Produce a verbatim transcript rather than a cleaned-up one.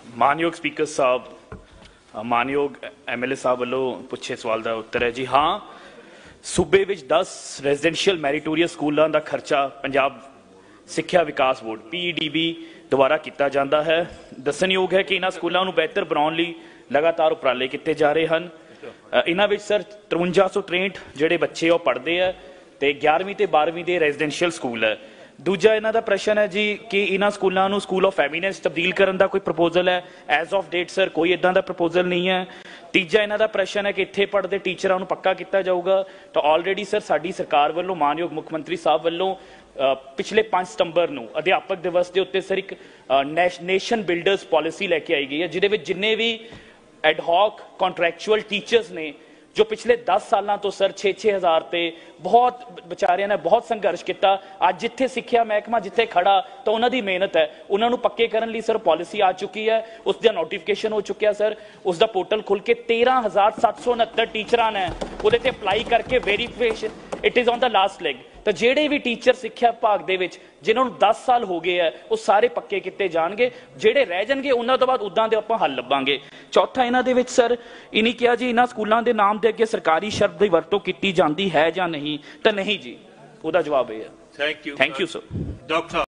मानयोग speaker साहब, मानयोग M L A साहब वालों पुछे सवाल का उत्तर है जी हाँ। सूबे विच दस रेजिडेंशियल मैरिटोरियस स्कूलों का खर्चा Punjab Sikhya Vikas board P E D B द्वारा किया जाता है। दसणयोग है कि इन्होंने स्कूलों को बेहतर बनाने लिए लगातार उपराले किए जा रहे हैं। इन्होंने सर तरवंजा सौ त्रेंठ जोड़े बच्चे वो पढ़ते हैं तो ग्यारहवीं तो बारहवीं के रेजिडेंशियल स्कूल है। दूजा इन्हों का प्रश्न है जी कि इन्होंने स्कूलों को स्कूल ऑफ एमिनेंस तब्दील करने का कोई प्रपोजल है? एज ऑफ डेट सर कोई इदा का प्रपोजल नहीं है। तीजा इन्हों का प्रश्न है कि इत्थे पढ़ते टीचरों को पक्का किया जाऊगा। तो ऑलरेडी सर साडी सरकार वालों मानयोग मुख मंत्री साहब वालों पिछले पांच सितंबर को अध्यापक दिवस के उत्ते सर एक नेशन बिल्डर्स पॉलिसी लैके आई गई है जिहदे विच जिन्ने भी एडहॉक कॉन्ट्रैक्चुअल टीचर्स ने जो पिछले दस सालों तो सर छे छे हज़ार ते बहुत बेचारियां ने बहुत संघर्ष किया। अज जिथे सिक्ख्या महकमा जिथे खड़ा तो उन्होंने मेहनत है, उन्होंने पक्के करने लिए सर पॉलिसी आ चुकी है, उसका नोटिफिकेशन हो चुका सर, उसका पोर्टल खुल के तेरह हज़ार सत्त सौ उनहत्तर टीचर ने वो अपलाई करके verification it is on the last leg. तो जेडे भी टीचर सिक्ख्या विभाग दे विच जिन्होंने दस साल हो गए हैं वो सारे पक्के किए जाएंगे, जेडे रह जाएंगे उन्होंने तो बाद उदा दे आपां हल लभांगे। चौथा इन्हां दे विच सर इन्हीं कहा जी इन्हां स्कूलों के नाम के अगे सरकारी शब्द की वरतों की जाती है या नहीं, तो नहीं जी, उसका जवाब यह है। Thank you thank you sir. Doctor